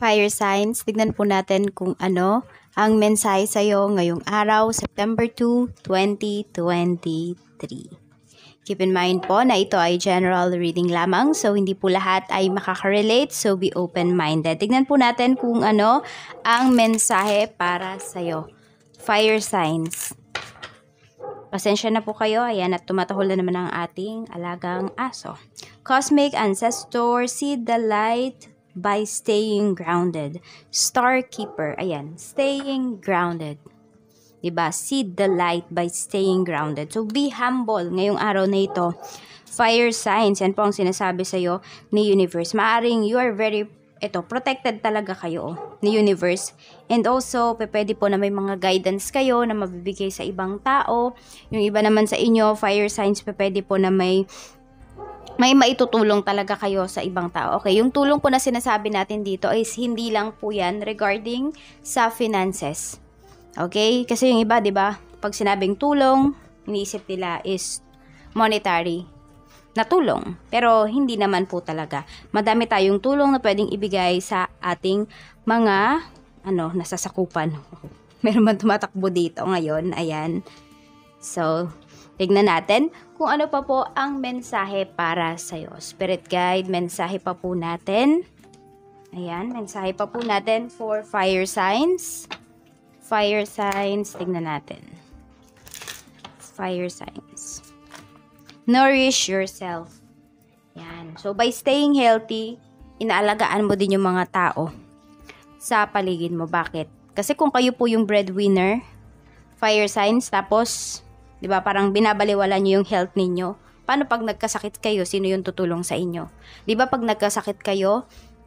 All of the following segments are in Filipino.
Fire signs, tignan po natin kung ano ang mensahe sa'yo ngayong araw, September 2, 2023. Keep in mind po na ito ay general reading lamang, so hindi po lahat ay makaka-relate, so be open-minded. Tignan po natin kung ano ang mensahe para sa'yo. Fire signs. Pasensya na po kayo, ayan, at tumatahol na naman ang ating alagang aso. Cosmic Ancestor, see the light by staying grounded. Star Keeper, ayan, staying grounded. Diba? See the light by staying grounded. So, be humble ngayong araw na ito. Fire signs, yan po ang sinasabi sa'yo ni Universe. Maaring you are very, protected talaga kayo ni Universe. And also, pwede po na may mga guidance kayo na mabibigay sa ibang tao. Yung iba naman sa inyo, fire signs, pwede po na may maitutulong talaga kayo sa ibang tao. Okay, yung tulong po na sinasabi natin dito is hindi lang po yan regarding sa finances. Okay? Kasi yung iba, 'di ba? Pag sinabing tulong, iniisip nila is monetary na tulong. Pero hindi naman po talaga. Madami tayong tulong na pwedeng ibigay sa ating mga nasasakupan. Meron man tumatakbo dito ngayon. Ayan. So, tignan natin kung ano pa po ang mensahe para sa'yo. Spirit guide, mensahe pa po natin. Ayan, mensahe pa po natin for fire signs. Fire signs, tignan natin. Fire signs. Nourish yourself. Yan. So, by staying healthy, inaalagaan mo din yung mga tao sa paligid mo. Bakit? Kasi kung kayo po yung breadwinner, fire signs, tapos, di ba, parang binabaliwala nyo yung health ninyo. Paano pag nagkasakit kayo, sino yung tutulong sa inyo? Di ba, pag nagkasakit kayo,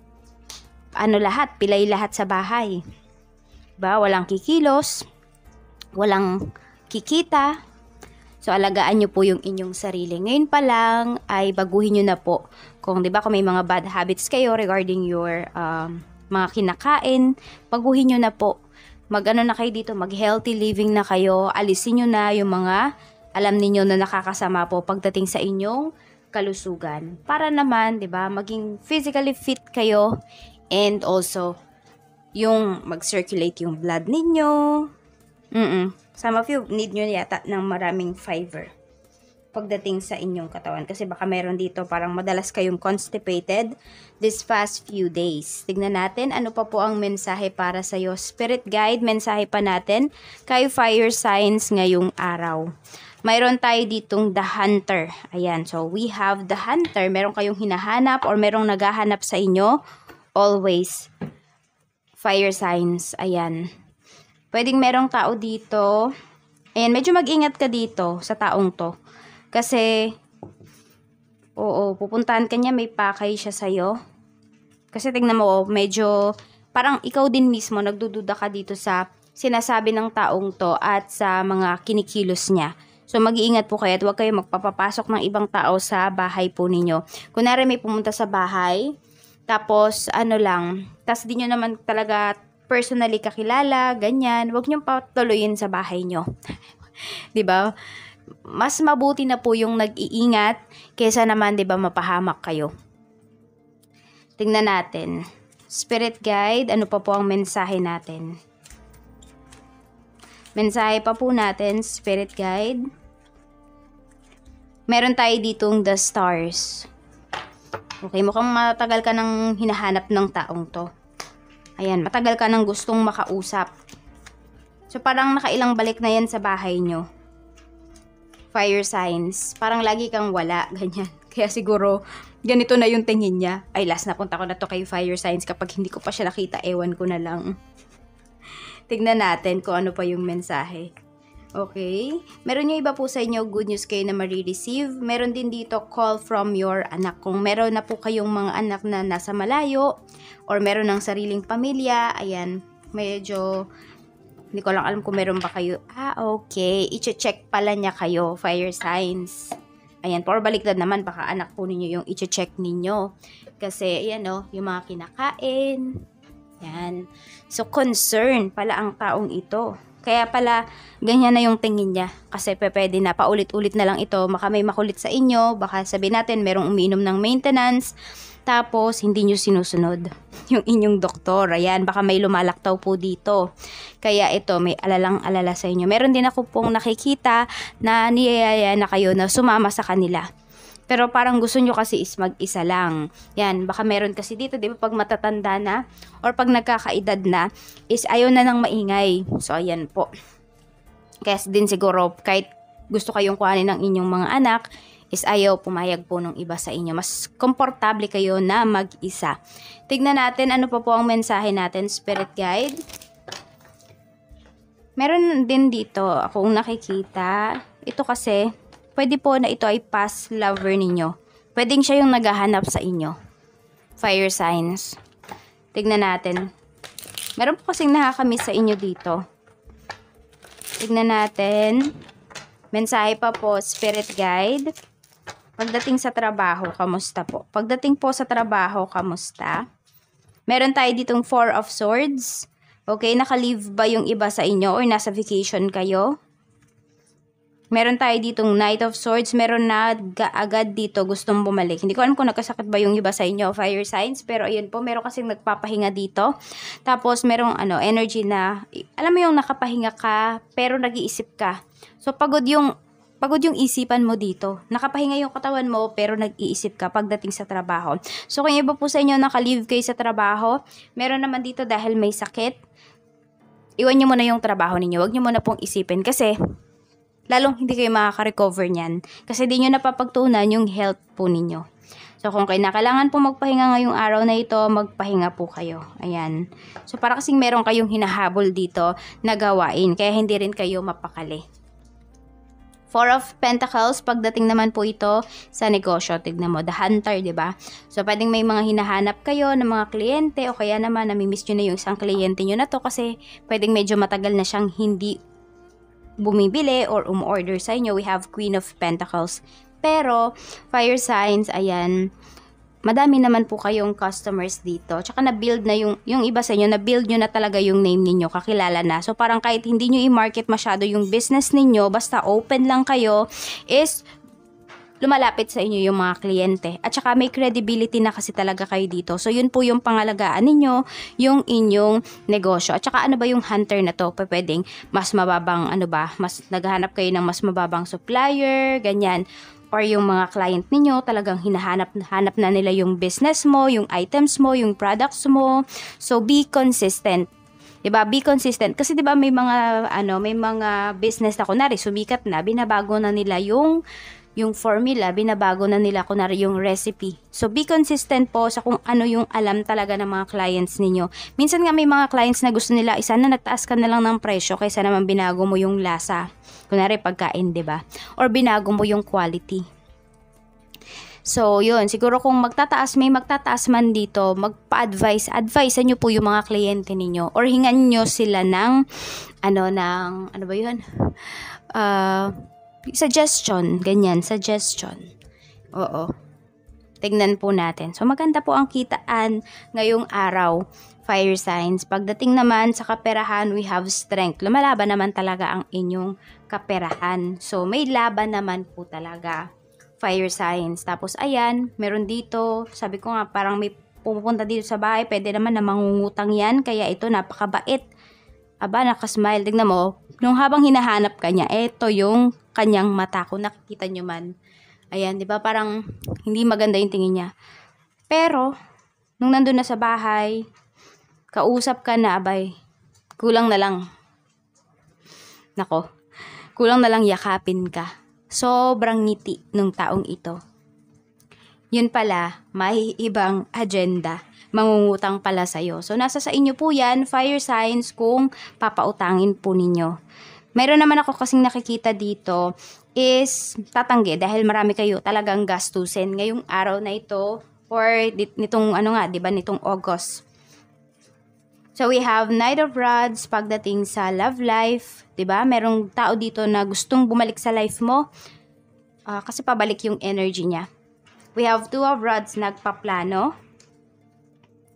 pilay lahat sa bahay. Diba? Walang kikilos, walang kikita. So, alagaan nyo po yung inyong sarili. Ngayon pa lang ay baguhin nyo na po. Kung, di ba, kung may mga bad habits kayo regarding your mga kinakain, baguhin nyo na po. Na kayo dito, mag-healthy living na kayo. Alisin nyo na yung mga alam niyo na nakakasama po pagdating sa inyong kalusugan. Para naman, di ba, maging physically fit kayo and also yung mag-circulate yung blood ninyo. Some of you need nyo yata ng maraming fiber pagdating sa inyong katawan. Kasi baka meron dito parang madalas kayong constipated this past few days. Tignan natin ano pa po ang mensahe para sa'yo. Spirit guide, mensahe pa natin kay fire signs ngayong araw. Mayroon tayo ditong the hunter. Ayan, so we have the hunter. Meron kayong hinahanap or merong naghahanap sa inyo. Always. Fire signs. Ayan. Pwedeng merong tao dito. Ayan, medyo mag-ingat ka dito sa taong to. Kasi, pupuntahan ka niya, may pakay siya sa'yo. Kasi tingnan mo, medyo, parang ikaw din mismo, nagdududa ka dito sa sinasabi ng taong to at sa mga kinikilos niya. So, mag-iingat po kayo at huwag kayo magpapapasok ng ibang tao sa bahay po ninyo. Kunwari may pumunta sa bahay, tapos, tapos di nyo naman talaga personally kakilala, ganyan, huwag nyo patuloyin sa bahay nyo. Diba? Mas mabuti na po yung nag-iingat kaysa naman, diba, mapahamak kayo. Tingnan natin. Spirit guide, ano pa po ang mensahe natin? Mensahe pa po natin, spirit guide. Meron tayo ditong the stars. Okay, mukhang matagal ka nang hinahanap ng taong to. Ayan, matagal ka nang gustong makausap. So, parang nakailang balik na yan sa bahay nyo. Fire signs. Parang lagi kang wala, ganyan. Kaya siguro, ganito na yung tingin niya. Ay, last na punta ko na to kay fire signs. Kapag hindi ko pa siya nakita, ewan ko na lang. Tignan natin kung ano pa yung mensahe. Okay. Meron yung iba po sa inyo, good news kayo na marireceive. Meron din dito, call from your anak. Kung meron na po kayong mga anak na nasa malayo, or meron ng sariling pamilya, ayan, medyo, hindi ko lang alam kung meron ba kayo. Okay. I-check pala niya kayo, fire signs. Ayan, pero baliktad naman, baka anak po ninyo yung i-check ninyo. Kasi, ayan yung mga kinakain. Ayan. So, concern pala ang taong ito. Kaya pala, ganyan na yung tingin niya. Kasi pwede na, paulit-ulit na lang ito. Baka may makulit sa inyo. Baka sabihin natin, merong umiinom ng maintenance. tapos hindi nyo sinusunod yung inyong doktor. Ayan, baka may lumalaktaw po dito. Kaya ito, may alalang-alala sa inyo. Meron din ako pong nakikita na niyayaya na kayo na sumama sa kanila. Pero parang gusto nyo kasi is mag-isa lang. Yan, baka meron kasi dito, di ba, pag matatanda na or pag nagkakaedad na, is ayaw na ng maingay. So, ayan po. Kaya din siguro, kahit gusto kayong kuhanin ng inyong mga anak, is ayaw pumayag po ng iba sa inyo. Mas komportable kayo na mag-isa. Tignan natin ano pa po ang mensahe natin, Spirit Guide. Meron din dito akong nakikita. Ito kasi, pwede po na ito ay past lover ninyo. Pwedeng siya yung naghahanap sa inyo. Fire signs. Tignan natin. Meron po kasing nakakamiss sa inyo dito. Tignan natin. Mensahe pa po, Spirit Guide. Pagdating sa trabaho, kamusta po? Pagdating po sa trabaho, kamusta? Meron tayo ditong Four of Swords. Okay, naka-leave ba yung iba sa inyo or nasa vacation kayo? Meron tayo ditong Knight of Swords. Meron na agad dito gustong bumalik. Hindi ko alam kung nagkasakit ba yung iba sa inyo, fire signs. Pero ayun po, meron kasing nagpapahinga dito. Tapos merong energy na, alam mo yung nakapahinga ka, pero nag-iisip ka. So pagod yung isipan mo dito. Nakapahinga yung katawan mo, pero nag-iisip ka pagdating sa trabaho. So kung iba po sa inyo naka-leave kayo sa trabaho, meron naman dito dahil may sakit, iwan nyo muna yung trabaho ninyo. Huwag nyo muna pong isipin kasi lalong hindi kayo makaka-recover niyan. Kasi di nyo napapagtuunan yung health po ninyo. So, kung kailangan po magpahinga ngayong araw na ito, magpahinga po kayo. Ayan. So, para kasing meron kayong hinahabol dito na gawain. Kaya hindi rin kayo mapakali. Four of Pentacles, pagdating naman po ito sa negosyo. Tignan mo, the hunter, diba? So, pwedeng may mga hinahanap kayo ng mga kliyente o kaya naman namimiss nyo na yung isang kliyente nyo na to kasi pwedeng medyo matagal na siyang hindi bumibili or umorder sa inyo. We have Queen of Pentacles. Pero, fire signs, ayan, madami naman po kayong customers dito. Tsaka na-build na yung iba sa inyo, na-build nyo na talaga yung name ninyo, kakilala na. So, parang kahit hindi nyo i-market masyado yung business ninyo, basta open lang kayo, is lumalapit sa inyo yung mga kliyente. At saka may credibility na kasi talaga kayo dito. So, yun po yung pangalagaan ninyo, yung inyong negosyo. At saka ano ba yung hunter na to? Pwedeng mas mababang, mas naghahanap kayo ng mas mababang supplier, ganyan. Or yung mga client ninyo, talagang hinahanap na nila yung business mo, yung items mo, yung products mo. So, be consistent. Diba? Be consistent. Kasi diba may mga business na kunwari, sumikat na, binabago na nila yung formula, binabago na nila kunwari yung recipe. So, be consistent po sa kung ano yung alam talaga ng mga clients ninyo. Minsan nga may mga clients na gusto nila, isa na nagtaas ka na lang ng presyo kaysa naman binago mo yung lasa. Kunwari pagkain, diba? Or binago mo yung quality. So, yun. Siguro kung may magtataas man dito, advise nyo po yung mga kliyente ninyo. Or hingan nyo sila ng, suggestion, ganyan, suggestion. Oo. Tignan po natin. So, maganda po ang kitaan ngayong araw, fire signs. Pagdating naman sa kaperahan, we have strength. Lumalaban naman talaga ang inyong kaperahan. So, may laban naman po talaga, fire signs. Tapos, ayan, meron dito, sabi ko nga, parang may pumupunta dito sa bahay, pwede naman na mangungutang yan, kaya ito, napakabait. Aba, nakasmile. Tignan mo, nung habang hinahanap ka niya, ito yung kanyang mata. Kung nakikita nyo man. Ayan, di ba? Parang hindi maganda yung tingin niya. Pero, nung nandun na sa bahay, kausap ka na, abay, kulang na lang. Nako, kulang na lang yakapin ka. Sobrang ngiti nung taong ito. Yun pala, may ibang agenda. Mangungutang pala sa'yo. So, nasa sa inyo po yan, fire signs, kung papautangin po ninyo. Mayroon naman ako kasing nakikita dito is tatanggi dahil marami kayo talagang gastusin ngayong araw na ito or nitong nitong August. So we have Knight of Rods pagdating sa love life, 'di ba? Merong tao dito na gustong bumalik sa life mo kasi pabalik yung energy niya. We have Two of Rods nagpaplano.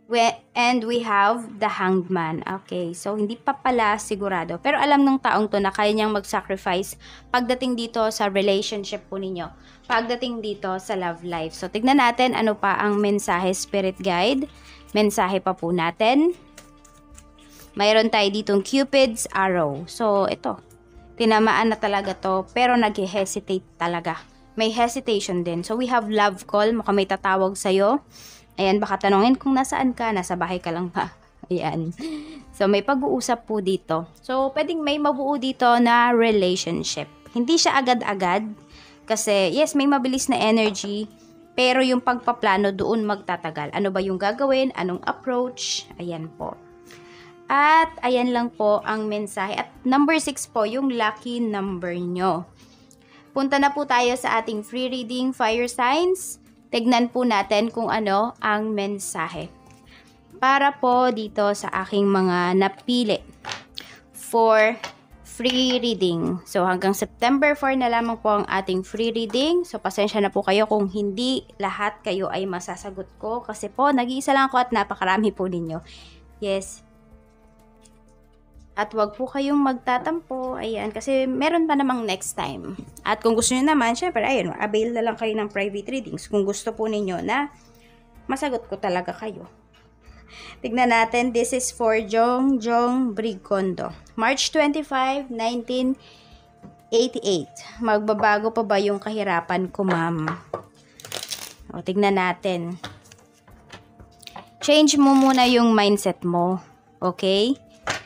And we have the Hanged Man. Okay, so hindi pa pala sigurado. Pero alam ng taong to na kaya niyang mag-sacrifice pagdating dito sa relationship po ninyo. Pagdating dito sa love life. So, tignan natin ano pa ang mensahe, spirit guide. Mensahe pa po natin. Mayroon tayo ditong Cupid's arrow. So, ito. Tinamaan na talaga to, pero nag-hesitate talaga. May hesitation din. So, we have love call. Mukhang may tatawag sa'yo. Ayan, baka tanongin kung nasaan ka, nasa bahay ka lang ba? Ayan. So, may pag-uusap po dito. So, pwedeng may mabuo dito na relationship. Hindi siya agad-agad. Kasi, yes, may mabilis na energy. Pero yung pagpaplano doon magtatagal. Ano ba yung gagawin? Anong approach? Ayan po. At, ayan lang po ang mensahe. At number 6 po, yung lucky number nyo. Punta na po tayo sa ating free reading, fire signs. Tignan po natin kung ano ang mensahe. Para po dito sa aking mga napili for free reading. So hanggang September 4 na lamang po ang ating free reading. So pasensya na po kayo kung hindi lahat kayo ay masasagot ko. Kasi po nag-iisa lang ako at napakarami po ninyo. Yes. At wag po kayong magtatampo. Ayan, kasi meron pa namang next time. At kung gusto niyo naman, syempre, ayun, avail na lang kayo ng private readings. Kung gusto po ninyo na masagot ko talaga kayo. Tignan natin, this is for Jong Brigondo. March 25, 1988. Magbabago pa ba yung kahirapan ko, ma'am? O, tignan natin. Change mo muna yung mindset mo. Okay?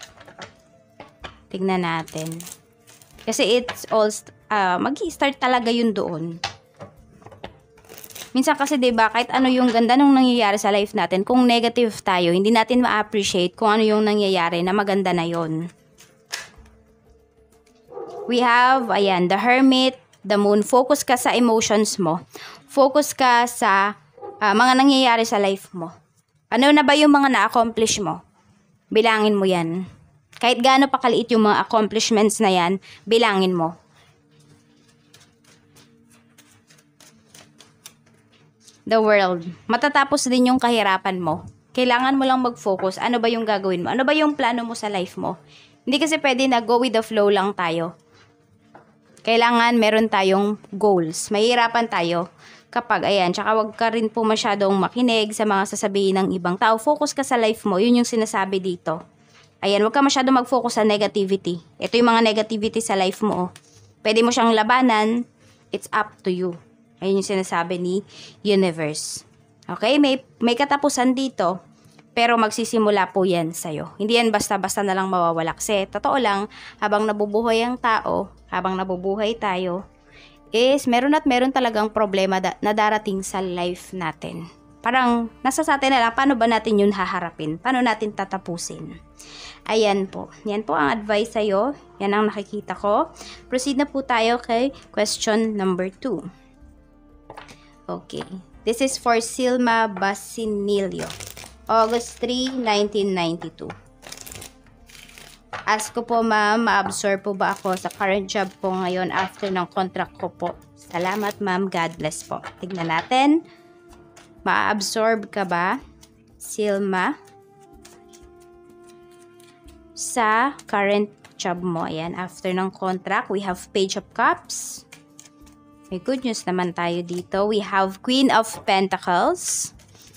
Tignan natin. Kasi it's all, mag-i-start talaga yun doon. Minsan kasi 'di ba, kahit ano yung ganda nung nangyayari sa life natin, kung negative tayo, hindi natin ma-appreciate kung ano yung nangyayari na maganda na yon. We have, ayan, the Hermit, the Moon. Focus ka sa emotions mo. Focus ka sa mga nangyayari sa life mo. Ano na ba yung mga na-accomplish mo? Bilangin mo yan. Kahit gaano pa kaliit yung mga accomplishments na yan, bilangin mo. The World. Matatapos din yung kahirapan mo. Kailangan mo lang mag-focus. Ano ba yung gagawin mo? Ano ba yung plano mo sa life mo? Hindi kasi pwede na go with the flow lang tayo. Kailangan meron tayong goals. Mahirapan tayo kapag, ayan, tsaka wag ka rin po masyadong makinig sa mga sasabihin ng ibang tao. Focus ka sa life mo. Yun yung sinasabi dito. Ayan, huwag ka masyado mag-focus sa negativity. Ito yung mga negativity sa life mo. Oh. Pwede mo siyang labanan. It's up to you. Ayun yung sinasabi ni Universe. Okay? May katapusan dito. Pero magsisimula po yan sa'yo. Hindi yan basta-basta na lang mawawala. Kasi, totoo lang, habang nabubuhay ang tao, habang nabubuhay tayo, is meron at meron talagang problema na darating sa life natin. Parang, nasa sa atin na lang, paano ba natin yun haharapin? Paano natin tatapusin? Ayan po. Yan po ang advice sa'yo. Yan ang nakikita ko. Proceed na po tayo kay question number 2. Okay. This is for Silma Basinilio. August 3, 1992. Ask ko po, ma'am, ma-absorb po ba ako sa current job ko ngayon after ng contract ko po? Salamat, ma'am. God bless po. Tignan natin. Ma-absorb ka ba, Silma, sa current job mo? Ayan, after ng contract, we have Page of Cups. May good news naman tayo dito. We have Queen of Pentacles.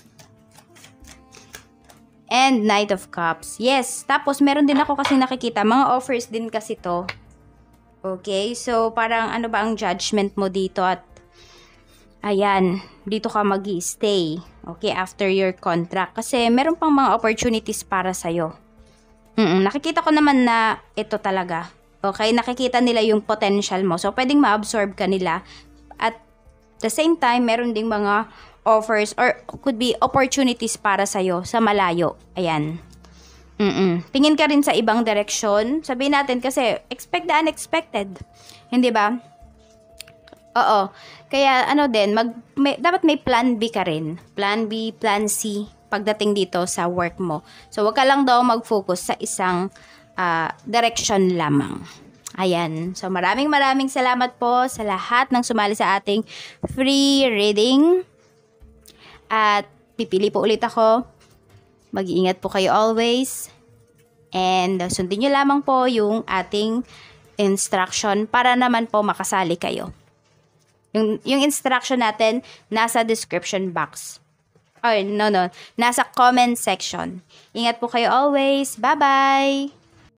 And Knight of Cups. Yes, tapos meron din ako kasi nakikita, mga offers din kasi to. Okay, so parang ano ba ang judgment mo dito at ayan, dito ka mag-i-stay. Okay, after your contract. Kasi meron pang mga opportunities para sa'yo. Nakikita ko naman na ito talaga. Okay, nakikita nila yung potential mo. So, pwedeng ma-absorb ka nila. At the same time, meron ding mga offers or could be opportunities para sa'yo sa malayo. Ayan. Tingin ka rin sa ibang direksyon. Sabihin natin kasi, expect the unexpected. Hindi ba? Oo. Kaya ano din, dapat may plan B ka rin. Plan B, plan C pagdating dito sa work mo. So, wag ka lang daw mag-focus sa isang direction lamang. Ayan. So, maraming salamat po sa lahat ng sumali sa ating free reading. At pipili po ulit ako Mag-iingat po kayo always. And sundin nyo lamang po yung ating instruction para naman po makasali kayo. Yung instruction natin nasa description box. Or no, nasa comment section. Ingat po kayo always. Bye-bye!